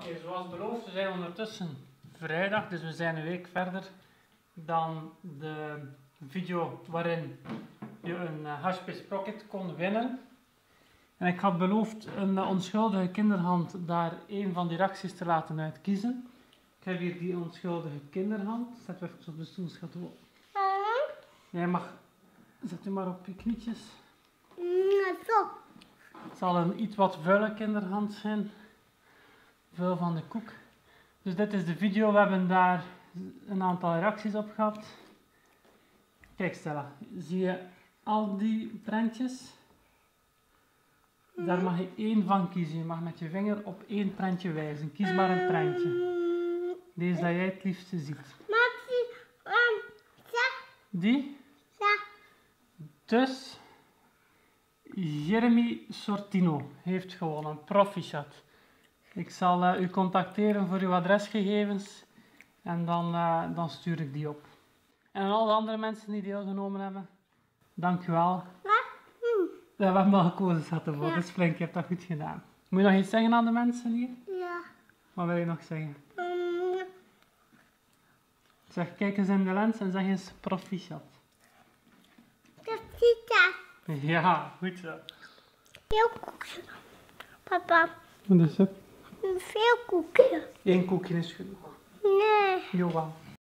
Oké, zoals beloofd, we zijn ondertussen vrijdag, dus we zijn een week verder dan de video waarin je een HP Sprocket kon winnen. En ik had beloofd een onschuldige kinderhand daar een van die reacties te laten uitkiezen. Ik heb hier die onschuldige kinderhand. Zet hem even op de stoel, schat. Jij mag, zet u maar op je knietjes. Zo. Het zal een iets wat vuile kinderhand zijn. Vuil van de koek. Dus dit is de video. We hebben daar een aantal reacties op gehad. Kijk Stella, zie je al die prentjes? Daar mag je één van kiezen. Je mag met je vinger op één prentje wijzen. Kies maar een prentje. Deze dat jij het liefste ziet. Die? Ja. Dus Jeremy Sortino heeft gewonnen. Proficiat. Ik zal u contacteren voor uw adresgegevens en dan stuur ik die op. En aan alle andere mensen die deelgenomen hebben, dank u wel. Ja, we hebben al gekozen zetten voor, dus flink, je hebt dat goed gedaan. Moet je nog iets zeggen aan de mensen hier? Ja. Wat wil je nog zeggen? Zeg, kijk eens in de lens en zeg eens proficiat. Proficiat. Ja, goed zo. Veel koekje. Papa. Wat is het? Veel koekje. Eén koekje is genoeg. Nee. Jawel.